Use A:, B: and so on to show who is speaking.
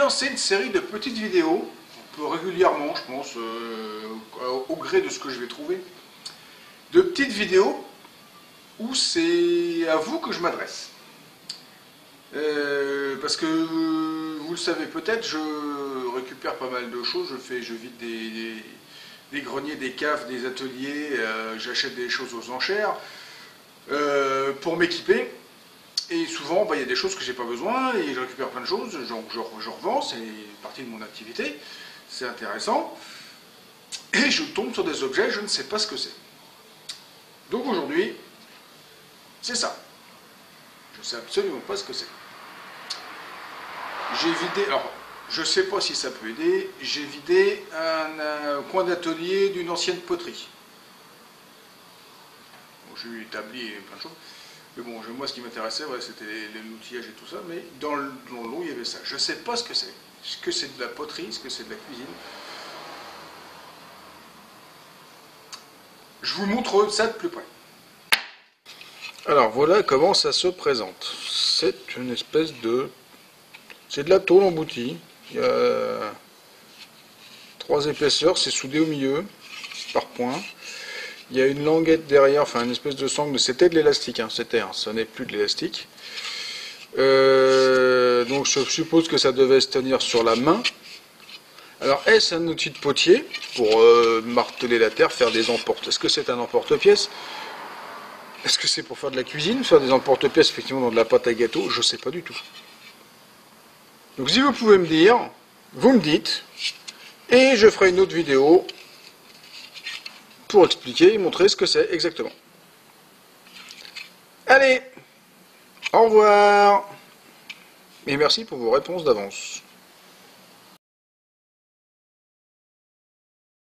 A: lancé une série de petites vidéos, un peu régulièrement, je pense, au gré de ce que je vais trouver, de petites vidéos où c'est à vous que je m'adresse. Parce que vous le savez peut-être, je récupère pas mal de choses, je vide des greniers, des caves, des ateliers, j'achète des choses aux enchères pour m'équiper. Et souvent, il y a des choses que j'ai pas besoin et je récupère plein de choses, je revends, c'est partie de mon activité, c'est intéressant. Et je tombe sur des objets, je ne sais pas ce que c'est. Donc aujourd'hui, c'est ça. Je ne sais absolument pas ce que c'est. J'ai vidé, alors je ne sais pas si ça peut aider, j'ai vidé un coin d'atelier d'une ancienne poterie. Bon, j'ai eu établi plein de choses. Mais bon, moi ce qui m'intéressait, ouais, c'était l'outillage et tout ça, mais dans le lot il y avait ça. Je ne sais pas ce que c'est. Est-ce que c'est de la poterie, est-ce que c'est de la cuisine? Je vous montre ça de plus près. Alors voilà comment ça se présente. C'est une espèce de... C'est de la tôle emboutie. Il y a 3 épaisseurs, c'est soudé au milieu, par point. Il y a une languette derrière, enfin une espèce de sangle. C'était de l'élastique, hein, ce n'est plus de l'élastique. Donc je suppose que ça devait se tenir sur la main. Alors est-ce un outil de potier pour marteler la terre, faire des emportes? Est-ce que c'est un emporte-pièce? Est-ce que c'est pour faire de la cuisine, faire des emporte-pièces effectivement dans de la pâte à gâteau? Je ne sais pas du tout. Donc si vous pouvez me dire, vous me dites, et je ferai une autre vidéo pour expliquer et montrer ce que c'est exactement. Allez, au revoir, et merci pour vos réponses d'avance.